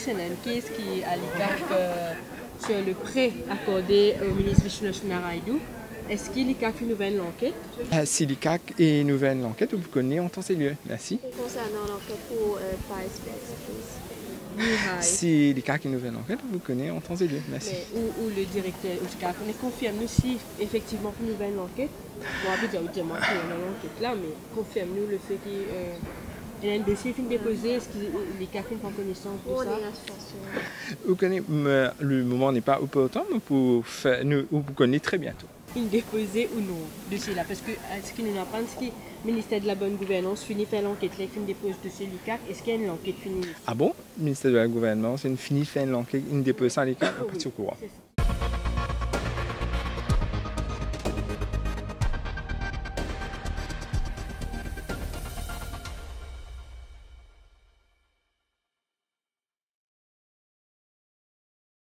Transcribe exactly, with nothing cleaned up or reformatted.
Shannon, qui est-ce qui a l'I C A C sur le prêt accordé au ministre Vishnu Naraidou? Est-ce qu'il y a une nouvelle enquête? euh, Si l'I C A C est une nouvelle enquête, vous connaissez en temps et lieu. Merci. Concernant l'enquête pour euh, Price Si l'I C A C est une nouvelle enquête, vous connaissez en temps et lieu. Merci. Mais, ou, ou le directeur du C A C, on confirme-nous si effectivement une nouvelle enquête. Bon, on peut dire qu'il y a une enquête là, mais confirme-nous le fait qu'il euh, y a un dossier qui est déposé, est-ce que les C A C sont en connaissance de ça? Vous connaissez, le moment n'est pas opportun, mais pour faire, nous, vous connaissez très bientôt. Il déposé ou non dossier là, parce que ce qui nous apprend, c'est que le ministère de la bonne gouvernance finit faire l'enquête là, il dépose dossier l'I C A C. Est-ce qu'il y a une enquête finie? Ah bon? Le ministère de la gouvernance, il finit faire l'enquête, il dépose ça à l'I C A C, on peut se courant.